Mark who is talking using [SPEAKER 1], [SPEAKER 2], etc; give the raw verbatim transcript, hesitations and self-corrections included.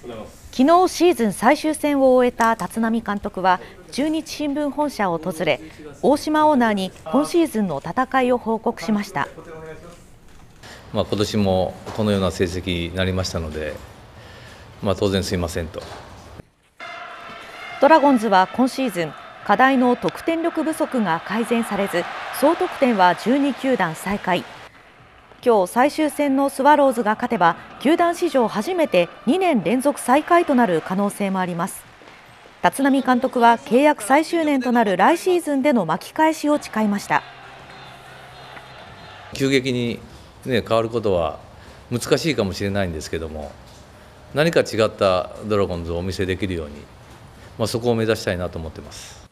[SPEAKER 1] 昨日シーズン最終戦を終えた立浪監督は中日新聞本社を訪れ、大島オーナーに今シーズンの戦いを報告しました。
[SPEAKER 2] まあ、今年もこのような成績になりましたので、まあ、当然すいませんと。
[SPEAKER 1] ドラゴンズは今シーズン課題の得点力不足が改善されず、総得点はじゅうに球団最下位。今日最終戦のスワローズが勝てば球団史上初めてにねん連続最下位となる可能性もあります。立浪監督は契約最終年となる来シーズンでの巻き返しを誓いました。
[SPEAKER 2] 急激に、ね、変わることは難しいかもしれないんですけども、何か違ったドラゴンズをお見せできるように、まあ、そこを目指したいなと思っています。